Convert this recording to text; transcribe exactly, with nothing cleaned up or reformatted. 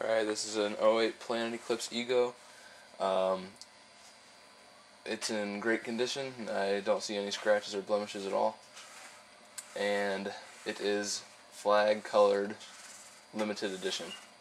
Alright, this is an oh eight Planet Eclipse Ego. Um, it's in great condition. I don't see any scratches or blemishes at all. And it is flag colored limited edition.